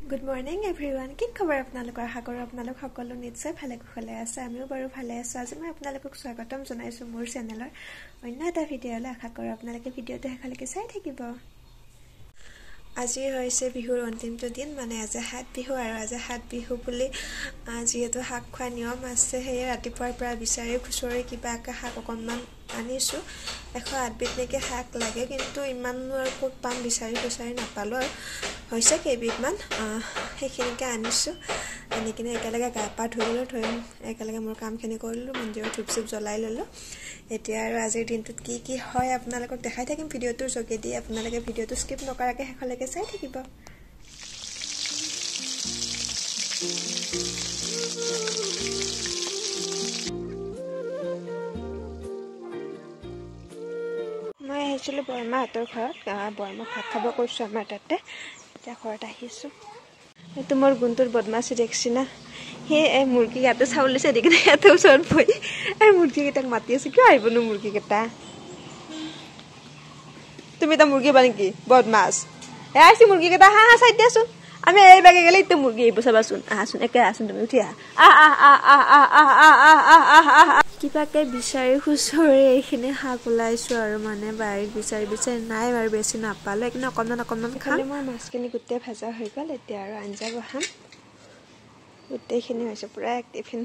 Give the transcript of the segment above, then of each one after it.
Good morning everyone. কি খবৰ আপোনালোকৰ হাগৰ আপোনালোক সকলো নিশ্চয় ভালে কুশলে আছে আমিও বাৰু ভালে আছো আজি মই আপোনালোকক স্বাগতম জনাইছো মোৰ চেনেলৰ অন্য এটা ভিডিঅ'লৈ আশা কৰো আপোনালোকে ভিডিঅ'টো হেকলৈকে চাই থাকিব আজি হৈছে বিহুৰ অন্তিমটো দিন মানে আজি হাত বিহু আৰু আজি হাত বিহু বুলি যিহেতু হাক খোৱা নিয়ম আছে হেয়ে ৰাতিপুৱাৰ পৰা বিচাৰি খুচৰি কিবা কা হাক অকনমান আনিছো 108 বিধলৈকে হাক লাগে কিন্তু ইমান আৰু ক'ত পাম বিচাৰি নাপালো আৰু হৈছে কেইবিধমান সেইখিনিকে আনিছো আনিকিনে একেলগে গা পা ধুইলো একেলগে মোৰ কামখিনি কৰিলো মন্দিৰত ধূপ জ্বলাই ললো এতিয়া আৰু আজিৰ দিনটোত কি হয় আপোনালোকক দেখাই থাকিম ভিডিঅ'টোৰ যোগেদি আপোনালোকে ভিডিঅ'টো স্কিপ নকৰাকৈ হেকলৈকে চাই থাকিব মই আহিছিলো বৰমাহঁতৰ ঘৰত বৰমা ভাত খাব কৈছো আমাৰ তাতে এতিয়া ঘৰত আহিছো এইটো মোৰ গুণটোৰ বদমাছি দেখছি না সেই মুৰ্গী গাতে চাউল লৈছে দেখিনে ইয়াতে ওচৰত বহি মুৰ্গী কেইটাক মাতি আছে কিয় আহিবনো মুৰ্গী কেইটা তুমি এটা মুৰ্গী বা নেকি বদমাছ আহিছে মুৰ্গী কেইটা হা চাই দিয়াচোন আমি এই বাগে গেলে ইটো মুৰ্গী আহিব চাবাচোন আহাচোন একে আহাচোন তুমি উঠি আহা কিবাকে বিচাৰি খুচৰি এইখিনি শাক ওলাইছো আৰু মানে বাৰীত বিচাৰি নাই বাৰু বেছি নাপালো এইখিনি অকণমান খালে মই মাছখিনি গোটেই ভাজা হৈ গ'ল এতিয়া আৰু আঞ্জা বহাম গোটেইখিনি হৈছে পুৰা এক টিফিন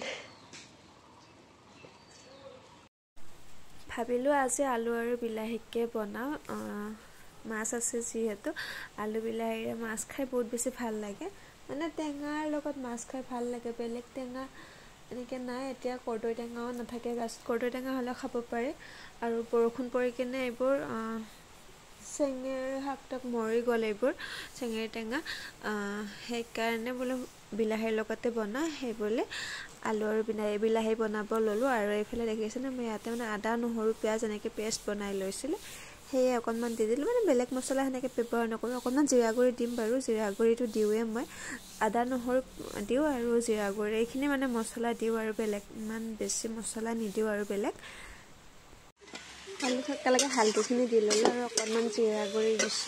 ভাবিলো আজি আলু আৰু বিলাহীকে বনাও মাছ আছে যিহেতু আলু বিলাহীৰে মাছ খাই বহুত বেছি ভাল লাগে মানে টেঙাৰ লগত মাছ খাই ভাল লাগে বেলেগ টেঙা এনেকে নাই এতিয়া কৰ্দৈ টেঙাও নাথাকে গাছত কৰ্দৈ টেঙা হলে খাব পাৰে আৰু বৰষুণ পৰি কিনে এইবোৰ চেঙেৰ শাকটাক মৰি গ'ল এইবোৰ চেঙেৰ টেঙা সেইকাৰণে বোলো বিলাহীৰ লগতে বনাই সেই বোলে আলু আৰু বিলাহী বনাব ললো আৰু এইফালে দেখিছেনে মই ইয়াতে মানে আদা নহৰু পিয়াজ এনেকে পেষ্ট বনাই লৈছিলো সেই অকনমান দি দিলো মানে বেলেগ মছলা হেনেকে ব্যৱহাৰ নকৰো অকনমান জিৰা গুৰি দিম বাৰু জিৰা গুৰিটো দিওৱে মই আদা নহৰু দিও আৰু জিৰা গুৰি এইখিনি মানে মছলা দিও আৰু বেলেগ ইমান বেছি মছলা নিদিও আৰু বেলেগ আলু একেলগে হালধিখিনি দি ললো আৰু অকনমান জিৰা গুৰি দিছো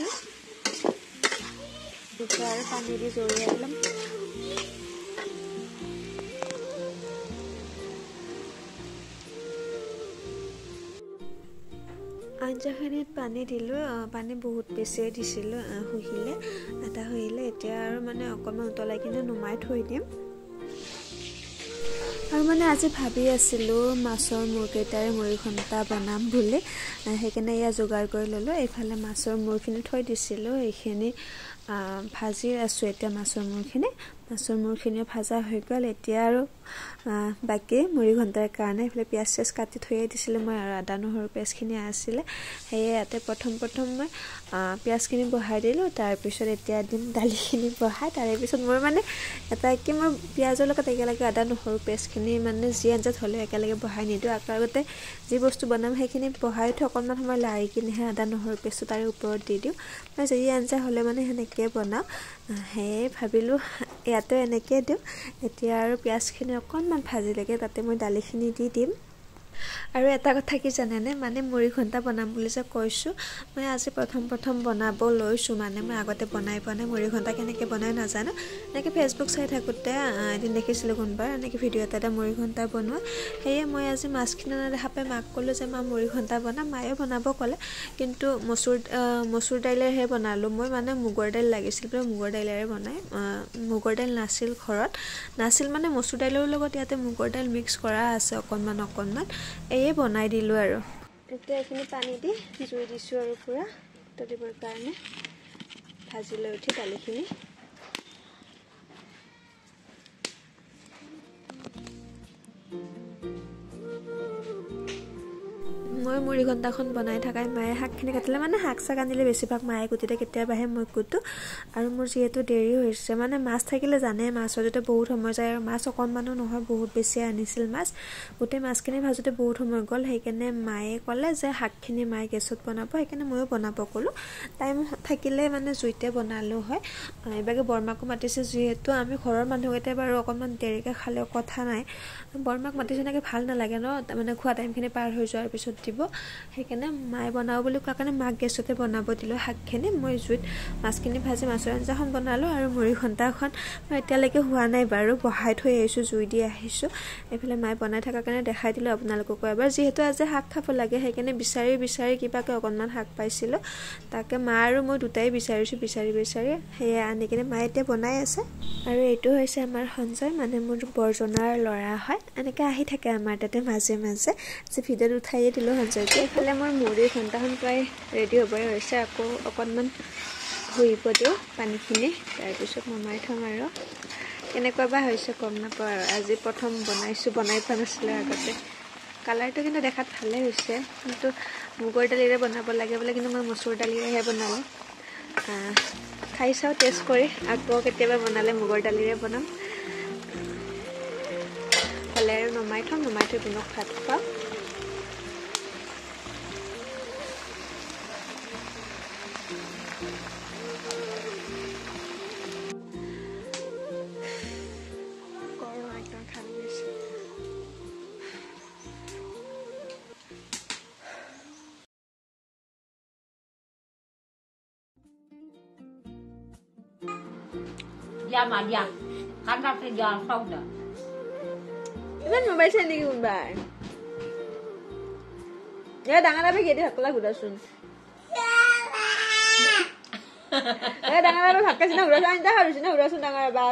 এতিয়া আৰু পানী দি জড়িয়াই লম আঞ্জাখিনিত পানী দিলো পানী বহুত বেছি দিছিলো হুহিলে আধা হুহিলে এতিয়া আৰু মানে অকণমান উতলাই কিনে নুমাই থৈ দিম আৰু মানে আজি ভাবি আছিলো মাছৰ মুৰকেইটাৰে মুৰিঘণ্টা বনাম বুলি সেইকাৰণে ইয়া যোগাৰ কৰি ললো এইফালে মাছৰ মুৰখিনি থৈ দিছিলো এইখিনি ভাজি আছো এতিয়া মাছৰ মুৰখিনি ভাজা হৈ গ'ল এতিয়া আৰু বাকি মুৰিঘণ্টাৰ কাৰণে এইফালে পিয়াজ চেজ কাটি থৈয়ে দিছিলো মই আৰু আদা নহৰু পেষ্টখিনি আছিলে হেয়ে ইয়াতে প্ৰথম মই পিয়াজখিনি বহাই দিলো তাৰ পিছত এতিয়া দিম দালিখিনি বহাই তাৰে পিছত মই মানে এটা কি মই পিয়াজৰ লগত একেলগে আদা নহৰু পেষ্টখিনি মানে যি আঞ্জাত হ'লে একেলগে বহাই নিদিও আগতে যি বস্তু বনাম সেইখিনি বহাই থৈ অকণমান সময় লাৰি কিনেহে আদা নহৰু পেষ্টটো তাৰে ওপৰত দি দিওঁ মই যি আঞ্জা হ'লে মানে সেনেকে বনাওঁ সেয়ে ভাবিলো ইয়াতে এনেকে দিওঁ এতিয়া আৰু পিয়াজখিনি অকণমান ভাজিলেগে তাতে মই দালিখিনি দি দিম আৰু এটা কথা কি জানেনে মানে মুৰিঘণ্টা বনাম বুলি যে কৈছো মই আজি প্ৰথম বনাব লৈছো মানে মই আগতে বনাই পোৱা নাই মুৰিঘণ্টা কেনেকে বনাই নাজানো এনেকে ফেচবুক চাই থাকোতে এদিন দেখিছিলো কোনবাৰ এনেকে ভিডিঅ' এটা মুৰিঘণ্টা বনোৱা হেয়ে মই আজি মাছখিনি দেখা পাই মাক ক'লো যে মা মুৰিঘণ্টা বনাম মায়ে বনাব ক'লে কিন্তু মচুৰ দাইলেৰে বনালো মই মানে মুগৰ দাইল লাগিছিল কিন্তু মুগৰ দাইলেৰে বনাই মুগৰ দাইল নাছিল ঘৰত মানে মচুৰ দাইলৰ লগত ইয়াতে মুগৰ দাইল মিক্স কৰা আছে অকনমান এই বনাই দিলো আৰু এতিয়া এইখিনি পানী দি জুই দিছো আৰু পুৰা তলিবৰ কাৰণে ভাজি লৈ উঠি দালিখিনি মই মুৰিঘণ্টাখন বনাই থাকাই মায়ে শাকখিনি কাটিলে মানে শাক চাক আনিলে বেছিভাগ মায়ে কুটিতে কেতিয়াবাহে মই কুটো আৰু মোৰ যিহেতু দেৰি হৈছে মানে মাছ থাকিলে জানে মাছৰ যদি বহুত সময় যায় আৰু মাছ অকণমানো নহয় বহুত বেছি আনিছিল মাছ গোটেই মাছখিনি ভাজোতে বহুত সময় গ'ল সেইকাৰণে মায়ে ক'লে যে শাকখিনি মায়ে গেছত বনাব সেইকাৰণে ময়ো বনাব ক'লো টাইম থাকিলে মানে জুইতে বনালো হয় এইবাগে বৰমাকো মাতিছে যিহেতু আমি ঘৰৰ মানুহকেইটা বাৰু অকণমান দেৰিকে খালেও কথা নাই বৰমাক মাতিছে নাকি ভাল নালাগে ন মানে খোৱা টাইমখিনি পাৰ হৈ যোৱাৰ পিছত দিব সেইকাৰণে মায়ে বনাও বুলি কোৱা কাৰণে মাক গেছতে বনাব দিলোঁ শাকখিনি মই জুইত মাছখিনি ভাজি মাছৰ আঞ্জাখন বনালোঁ আৰু মুড়ি ঘণ্টাখন মই এতিয়ালৈকে হোৱা নাই বাৰু বহাই থৈ আহিছোঁ জুই দি আহিছোঁ এইফালে মায়ে বনাই থকাৰ কাৰণে দেখাই দিলোঁ আপোনালোককো এবাৰ যিহেতু আজি শাক খাব লাগে সেইকাৰণে বিচাৰি কিবাকৈ অকণমান শাক পাইছিলোঁ তাকে মা আৰু মই দুটাই বিচাৰিছোঁ বিচাৰি সেয়া আনি কিনে মায়ে এতিয়া বনাই আছে আৰু এইটো হৈছে আমাৰ সঞ্জয় মানে মোৰ বৰজনাৰ ল'ৰা হয় এনেকৈ আহি থাকে আমাৰ তাতে মাজে মাজে যে ভিডিঅ'ত উঠাইয়ে দিলোঁ সঞ্জয়টো এইফালে মোৰ মুড়ি ঘণ্টাখন প্ৰায় ৰেডি হ'বই হৈছে আকৌ অকণমান ধুইব দিওঁ পানীখিনি তাৰপিছত নমাই থ'ম আৰু কেনেকুৱা বা হৈছে গম নাপাওঁ আৰু আজি প্ৰথম বনাই পোৱা নাছিলোঁ আগতে কালাৰটো কিন্তু দেখাত ভালেই হৈছে কিন্তু মুগৰ দালিৰে বনাব লাগে বোলে কিন্তু মই মচুৰ দালিৰেহে বনালোঁ খাই চাওঁ টেষ্ট কৰি আকৌ কেতিয়াবা বনালে মুগৰ দালিৰে বনাম হ'লে আৰু নমাই থৈ গুণক ভাত খুৱাম Dạ mà dạ, khán giả sẽ giờ xong rồi. Iman mobile saya ni kumbai. Ya dangan apa gitu aku lah udah sun. Ya dangan apa hak kasih udah sun dah harus udah sun dangan apa.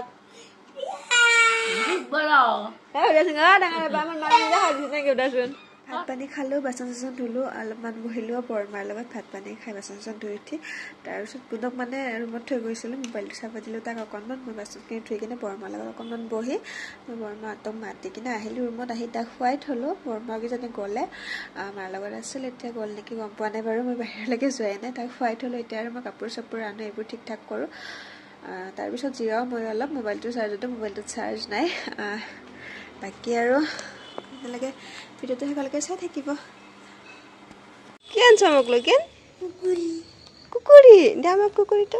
Belum. Ya udah sun dangan apa man malam dah harus udah sun. ভাত পানী খালোঁ বাচন চাচন ধুলোঁ অলপমান বহিলোঁ বৰমাৰ লগত ভাত পানী খাই বাচন চাচন ধুই উঠি তাৰপিছত গুণক মানে ৰুমত থৈ গৈছিলোঁ মোবাইলটো চাব দিলোঁ তাক অকণমান মই বাচনখিনি ধুই কিনে বৰমাৰ লগত অকণমান বহি মই বৰমাহঁতক মাতি কিনে আহিলোঁ ৰুমত আহি তাক খুৱাই থ'লোঁ বৰমাকেইজনী গ'লে মাৰ লগত আছিল এতিয়া গ'ল নেকি গম পোৱা নাই বাৰু মই বাহিৰলৈকে যোৱাই নাই তাক খুৱাই থ'লোঁ এতিয়া আৰু মই কাপোৰ চাপোৰ আনো এইবোৰ ঠিক ঠাক কৰোঁ তাৰপিছত জিৰাও মই অলপ মোবাইলটো চাৰ্জতো মোবাইলটোত চাৰ্জ নাই বাকী আৰু এনেকৈ ভিডিঅ'টো সেইফালকৈ চাই থাকিব কি আনছ মোক লৈ কেন কুকুৰী দে আমাক কুকুৰীটো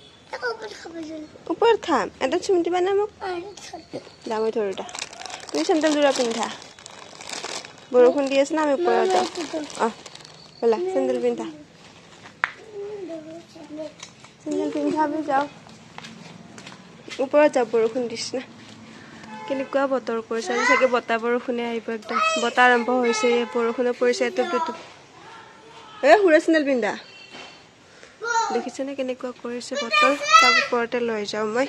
ওপৰত খাম এটা চুম দিবা না মোক দামী ধৰোঁতা তুমি চেণ্ডেল যোৰা পিন্ধা বৰষুণ দি আছে না আমি ওপৰত যাওঁ ব'লা চেণ্ডেল পিন্ধা আমি যাওঁ ওপৰত যাওঁ বৰষুণ দিছে না কেনেকুৱা বতৰ কৰিছে আজি চাগে বতাহ বৰষুণে আহিব একদম বতাহ আৰম্ভ হৈছে বৰষুণে পৰিছে এটুপ দুটুপ সুৰা চেণ্ডেল পিন্ধা দেখিছেনে কেনেকুৱা কৰিছে বতৰ তাক ওপৰতে লৈ যাওঁ মই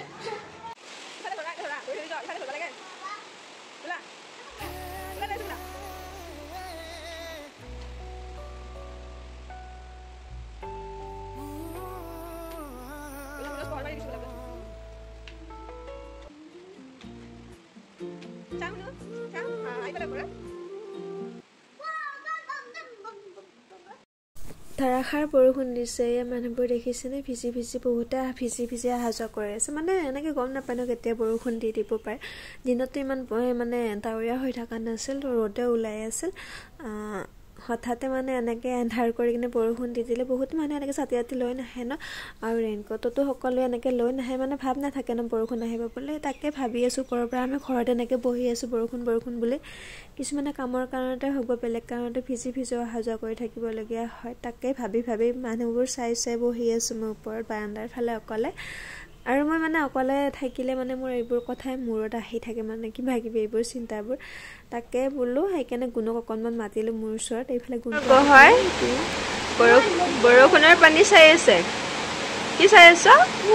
ধাৰাসাৰ বৰষুণ দিছে মানুহবোৰ দেখিছেনে ভিজি বহুতে ভিজি অহা যোৱা কৰি আছে মানে এনেকৈ গম নাপায় ন কেতিয়া বৰষুণ দি দিব পাৰে দিনতো ইমান মানে ডাৱৰীয়া হৈ থকা নাছিল ৰ'দে ওলাই আছিল হঠাতে মানে এনেকৈ এন্ধাৰ কৰি কিনে বৰষুণ দি দিলে বহুত মানুহে এনেকৈ ছাতি লৈ নাহে ন আৰু ৰেইনকোটতো সকলোৱে এনেকৈ লৈ নাহে মানে ভাৱ নাথাকে ন বৰষুণ আহিব বুলি তাকে ভাবি আছোঁ ওপৰৰ পৰা আমি ঘৰত এনেকৈ বহি আছোঁ বৰষুণ বুলি কিছুমানে কামৰ কাৰণতে হ'ব বেলেগ কাৰণতে ভিজি অহা যোৱা কৰি থাকিবলগীয়া হয় তাকে ভাবি মানুহবোৰ চাই বহি আছোঁ মই ওপৰত বাৰান্দাৰ ফালে অকলে আৰু মই মানে অকলে থাকিলে মানে মোৰ এইবোৰ কথাই মূৰত আহি থাকে মানে কিবা কিবি এইবোৰ চিন্তাবোৰ তাকে বোলো সেইকাৰণে গুণক অকণমান মাতিলোঁ মোৰ ওচৰত এইফালে গুণ হয় বৰষুণৰ পানী চাই আছে কি চাই আছ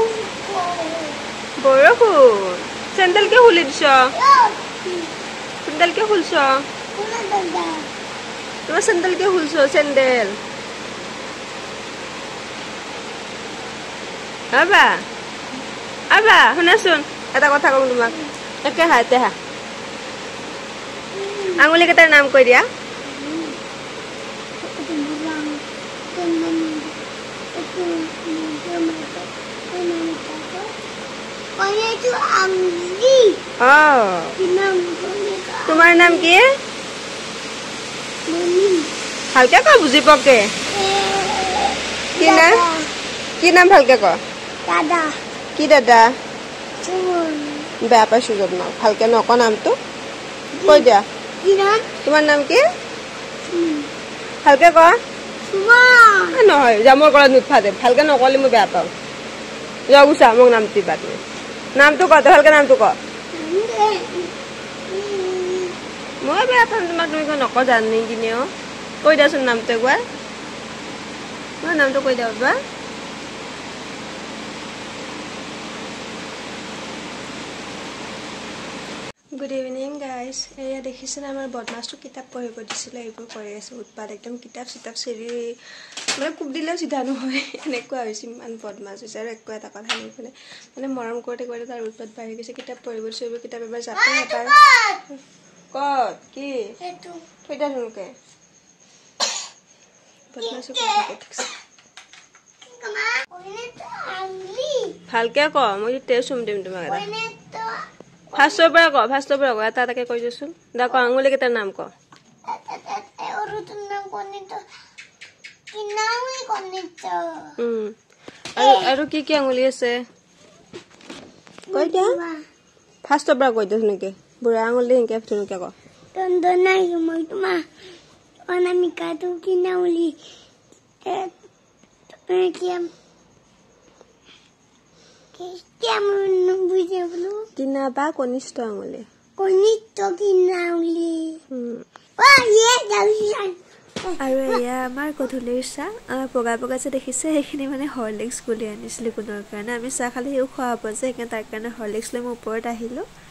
বৰষুণ চেণ্ডেল কিয় খুলি দিছ চেণ্ডেল কিয় খুলছ তোমাৰ চেণ্ডেল কিয় খুলছ চেণ্ডেল আবা শুনাচোন এটা কথা কওঁ তোমাক একে হাতে আঙুলি কেইটাৰ নাম কৈ দিয়া তোমাৰ নাম কি ভালকে ক বুজি পকে কি নাম ভালকে ক দাদা কি দাদা বেয়া পাইছো যত ন ভালকে নক নামটো কৈ দিয়া তোমাৰ নাম কি ভালকে ক নহয় জামৰ গলত নুঠাদে ভালকে নকলি মই বেয়া পাওঁ যা গুছা মোক নামটো বাদ নামটো ক ভালকে নামটো ক মই বেয়া পাম তোমাক তুমি নক জানি কিনেও কৈ দিয়াচোন নামটো একবাৰ মই নামটো কৈ দিয়া বাবা Good evening guys. এয়া দেখিছেনে আমাৰ বদমাছটো কিতাপ পঢ়িব দিছিল এইবোৰ কৰি আছে উৎপাত একদম কিতাপ চিতাপ চেৰি মানে কুব দিলেও চিধা নহয় এনেকুৱা হৈছে ইমান বদমাছ হৈছে আৰু একো এটা কথা নুশুনে মানে মৰম কৰোঁতে কৰোঁতে তাৰ উৎপাত বাঢ়ি গৈছে কিতাপ পঢ়িব দিছে এইবোৰ কিতাপ এবাৰ জাপে এবাৰ ক'ত কি এইটো থৈদা ধুনকে বদমাছটো কৰি ঠিকছে ভালকে ক মই তেজ চুম দিম তোমাক ফাৰ্ষ্টৰ পৰা ক এটা এটাকে কৈ দিছোন দা ক আঙুলি কেইটাৰ নাম ক আৰু কি কি আঙুলি আছে কৈ দিয়া ফাৰ্ষ্টৰ পৰা কৈ দিছ নেকি বুঢ়া আঙুলি এনেকে ধুনুকে ক কিনা বা কনিষ্ঠ আঙুলি আৰু এয়া আমাৰ গধূলিৰ চাহ বগা বগা যে দেখিছে সেইখিনি মানে হৰলিক্স গুলি আনিছিলোঁ কোনোৰ কাৰণে আমি চাহ খালি সেও খোৱা হ'ব যে সেইকাৰণে তাৰ কাৰণে হৰলিক্স লৈ মই ওপৰত আহিলোঁ